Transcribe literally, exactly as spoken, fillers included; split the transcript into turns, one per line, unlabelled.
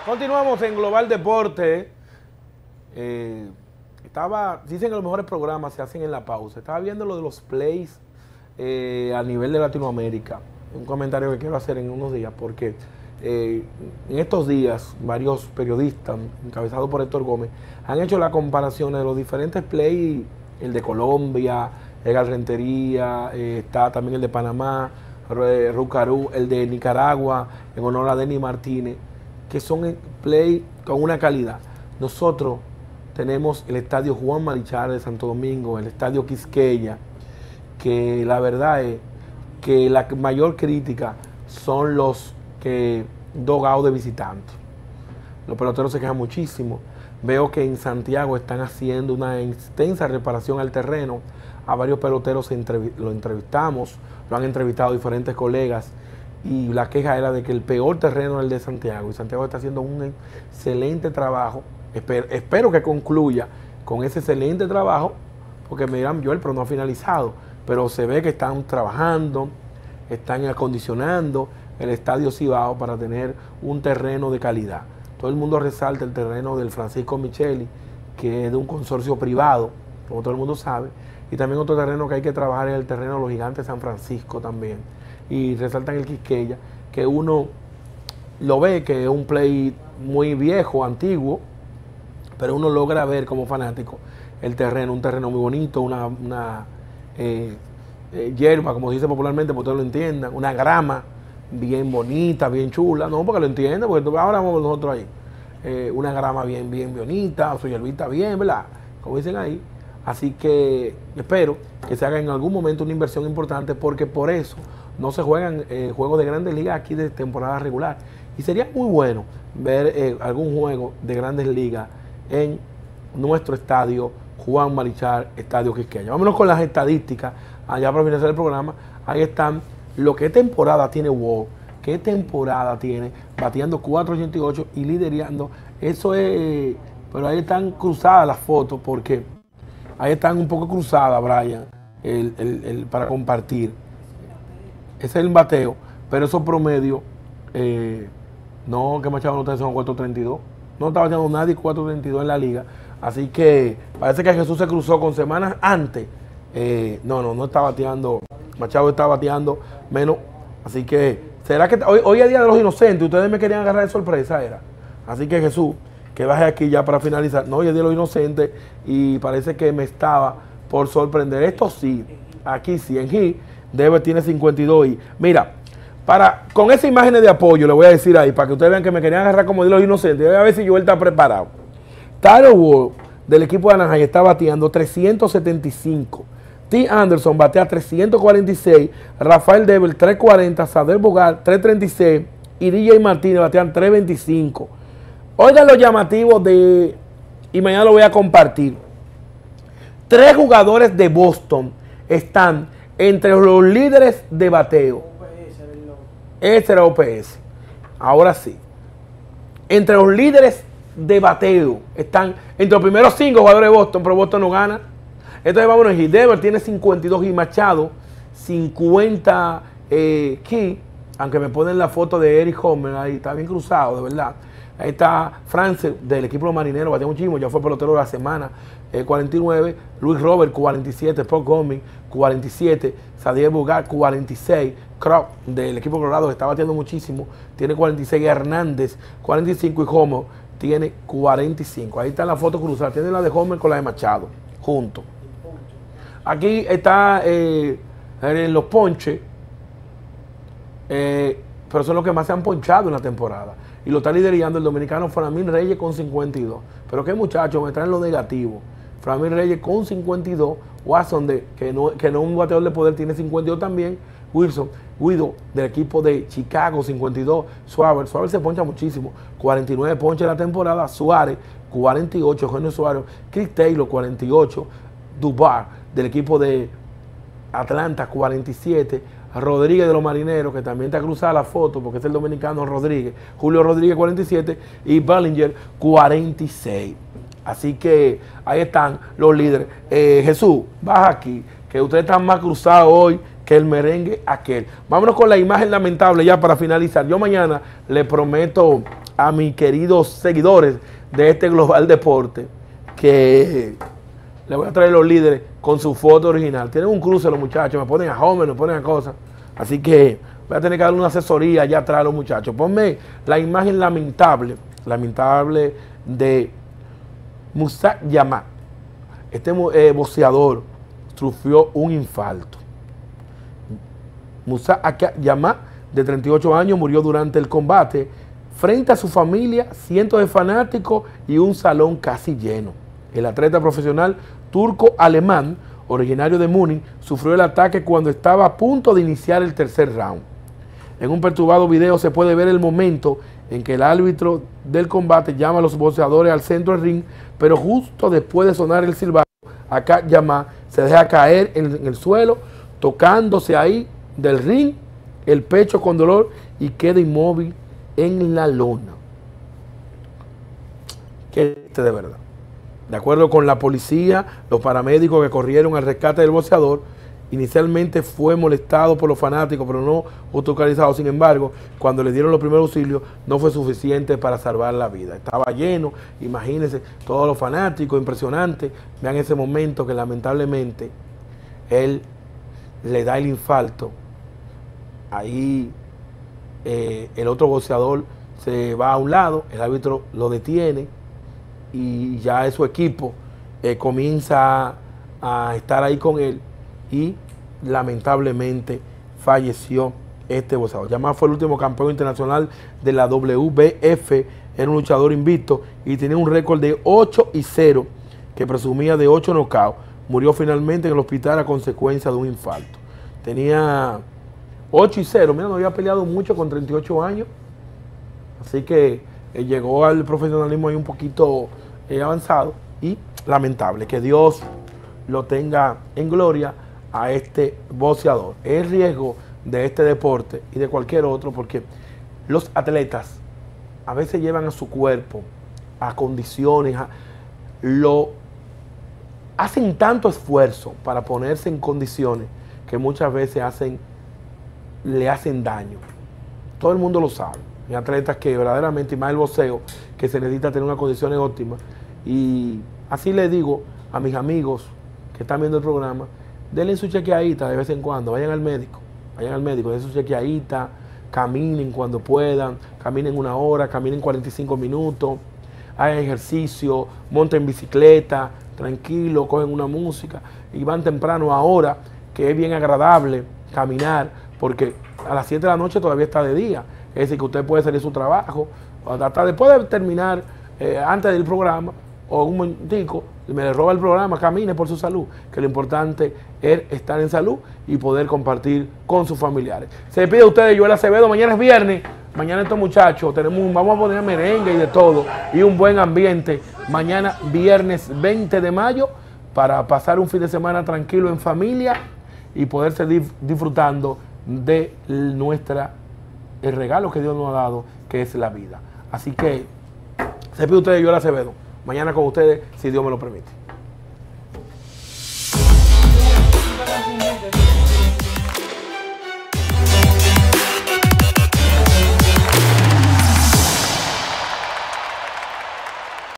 Continuamos en Global Deporte. Eh, estaba, dicen que los mejores programas se hacen en la pausa. Estaba viendo lo de los plays eh, a nivel de Latinoamérica. Un comentario que quiero hacer en unos días, porque eh, en estos días varios periodistas, encabezados por Héctor Gómez, han hecho la comparación de los diferentes plays, el de Colombia, el Rentería, eh, está también el de Panamá, Rucarú, el de Nicaragua, en honor a Denny Martínez, que son play con una calidad. Nosotros tenemos el estadio Juan Marichal de Santo Domingo, el estadio Quisqueya, que la verdad es que la mayor crítica son los que dogados de visitantes. Los peloteros se quejan muchísimo. Veo que en Santiago están haciendo una extensa reparación al terreno. A varios peloteros lo entrevistamos, lo han entrevistado diferentes colegas, y la queja era de que el peor terreno es el de Santiago, y Santiago está haciendo un excelente trabajo. Espero, espero que concluya con ese excelente trabajo, porque me dirán, Joel, pero no ha finalizado, pero se ve que están trabajando, están acondicionando el estadio Cibao para tener un terreno de calidad. Todo el mundo resalta el terreno del Francisco Micheli, que es de un consorcio privado, como todo el mundo sabe, y también otro terreno que hay que trabajar es el terreno de los Gigantes de San Francisco también. Y resaltan el Quisqueya, que uno lo ve que es un play muy viejo, antiguo, pero uno logra ver como fanático el terreno, un terreno muy bonito, una, una eh, eh, hierba, como se dice popularmente, porque ustedes lo entiendan, una grama bien bonita, bien chula, no porque lo entiendan, porque ahora vamos nosotros ahí, eh, una grama bien, bien bonita, su hierbita bien, ¿verdad? Como dicen ahí. Así que espero que se haga en algún momento una inversión importante, porque por eso no se juegan eh, juegos de Grandes Ligas aquí de temporada regular. Y sería muy bueno ver eh, algún juego de Grandes Ligas en nuestro estadio Juan Marichal, Estadio Quisqueya. Vámonos con las estadísticas, allá para finalizar el programa. Ahí están lo que temporada tiene Wall, qué temporada tiene, bateando cuatro ochenta y ocho y liderando. Eso es, pero ahí están cruzadas las fotos, porque ahí están un poco cruzadas, Brian, el, el, el, para compartir. Ese es el bateo, pero esos promedios, eh, no, que Machado no está en cuatro treinta y dos. No está bateando nadie cuatro treinta y dos en la liga. Así que parece que Jesús se cruzó con semanas antes. Eh, no, no, no está bateando. Machado está bateando menos. Así que, ¿será que hoy, hoy es Día de los Inocentes? Ustedes me querían agarrar de sorpresa, era. Así que Jesús, que baje aquí ya para finalizar. No, hoy es Día de los Inocentes y parece que me estaba por sorprender. Esto sí, aquí sí, en G, Debe tiene cincuenta y dos y mira, para, con esas imágenes de apoyo le voy a decir ahí, para que ustedes vean que me querían agarrar como de los inocentes. Voy a ver si Joel está preparado. Tyler Ward del equipo de Anaheim está bateando trescientos setenta y cinco. T. Anderson batea trescientos cuarenta y seis. Rafael Devers trescientos cuarenta. Sader Bogart trescientos treinta y seis. Y D J Martínez batean trescientos veinticinco. Oigan los llamativos de, y mañana lo voy a compartir. Tres jugadores de Boston están entre los líderes de bateo. Ese era O P S. Ahora sí. Entre los líderes de bateo están entre los primeros cinco jugadores de Boston, pero Boston no gana. Entonces vámonos. Y Devers tiene cincuenta y dos y Machado cincuenta. Eh, Key, aunque me ponen la foto de Eric Homer ahí, está bien cruzado, de verdad. Ahí está Francis del equipo de los Marineros, bateó muchísimo, ya fue pelotero de la semana, eh, cuarenta y nueve. Luis Robert, cuarenta y siete. Paul Goldman, cuarenta y siete. Sadier Bogart, cuarenta y seis. Croc del equipo Colorado, que está bateando muchísimo, tiene cuarenta y seis. Hernández, cuarenta y cinco. Y Homer tiene cuarenta y cinco. Ahí está la foto cruzada. Tiene la de Homer con la de Machado, juntos. Aquí está eh, en los ponches, eh, pero son los que más se han ponchado en la temporada. Y lo está liderando el dominicano Framil Reyes con cincuenta y dos. Pero qué muchachos, me traen lo negativo. Framil Reyes con cincuenta y dos. Watson, de, que, no, que no es un bateador de poder, tiene cincuenta y dos también. Wilson, Guido, del equipo de Chicago, cincuenta y dos. Suárez, Suárez se poncha muchísimo. cuarenta y nueve ponches en la temporada. Suárez, cuarenta y ocho. Eugenio Suárez. Chris Taylor, cuarenta y ocho. Dubar, del equipo de Atlanta, cuarenta y siete. Rodríguez de los Marineros, que también está cruzada la foto porque es el dominicano Rodríguez. Julio Rodríguez, cuarenta y siete. Y Bellinger, cuarenta y seis. Así que ahí están los líderes. Eh, Jesús, baja aquí, que ustedes están más cruzados hoy que el merengue aquel. Vámonos con la imagen lamentable ya para finalizar. Yo mañana le prometo a mis queridos seguidores de este Global Deporte que le voy a traer los líderes con su foto original. Tienen un cruce los muchachos, me ponen a Homer, me ponen a cosas. Así que voy a tener que darle una asesoría allá atrás a los muchachos. Ponme la imagen lamentable, lamentable de Musa Yama. Este eh, boxeador sufrió un infarto. Musa Yama, de treinta y ocho años, murió durante el combate frente a su familia, cientos de fanáticos y un salón casi lleno. El atleta profesional turco-alemán, originario de Múnich, sufrió el ataque cuando estaba a punto de iniciar el tercer round. En un perturbado video se puede ver el momento en que el árbitro del combate llama a los boxeadores al centro del ring, pero justo después de sonar el silbato, acá Yama se deja caer en, en el suelo, tocándose ahí del ring, el pecho con dolor y queda inmóvil en la lona. Qué triste de verdad. De acuerdo con la policía, los paramédicos que corrieron al rescate del boxeador, inicialmente fue molestado por los fanáticos, pero no hospitalizado. Sin embargo, cuando le dieron los primeros auxilios, no fue suficiente para salvar la vida. Estaba lleno, imagínense, todos los fanáticos, impresionante. Vean ese momento que lamentablemente él le da el infarto. Ahí eh, el otro boxeador se va a un lado, el árbitro lo detiene y ya su equipo eh, comienza a, a estar ahí con él y lamentablemente falleció este boxeador. Yama fue el último campeón internacional de la W B F, era un luchador invicto y tenía un récord de ocho y cero que presumía de ocho knockouts. Murió finalmente en el hospital a consecuencia de un infarto. Tenía ocho y cero, mira, no había peleado mucho con treinta y ocho años, así que eh, llegó al profesionalismo ahí un poquito eh, avanzado y lamentable. Que Dios lo tenga en gloria a este boxeador. Es el riesgo de este deporte y de cualquier otro, porque los atletas a veces llevan a su cuerpo a condiciones, a, lo hacen tanto esfuerzo para ponerse en condiciones que muchas veces hacen, le hacen daño. Todo el mundo lo sabe. Hay atletas que verdaderamente, y más el boxeo, que se necesita tener unas condiciones óptimas. Y así les digo a mis amigos que están viendo el programa, denle su chequeadita de vez en cuando, vayan al médico, vayan al médico, den su chequeadita, caminen cuando puedan, caminen una hora, caminen cuarenta y cinco minutos, hagan ejercicio, monten bicicleta, tranquilo, cogen una música y van temprano ahora, que es bien agradable caminar, porque a las siete de la noche todavía está de día, es decir, que usted puede salir a su trabajo, hasta después de terminar, eh, antes del programa, o un momentico, me le roba el programa, camine por su salud, que lo importante es estar en salud y poder compartir con sus familiares. Se despide a ustedes, Joel Acevedo. Mañana es viernes, mañana estos muchachos, tenemos un, vamos a poner merengue y de todo, y un buen ambiente, mañana viernes veinte de mayo, para pasar un fin de semana tranquilo en familia y poder seguir disfrutando de nuestra, el regalo que Dios nos ha dado, que es la vida. Así que, se despide a ustedes, Joel Acevedo. Mañana con ustedes, si Dios me lo permite.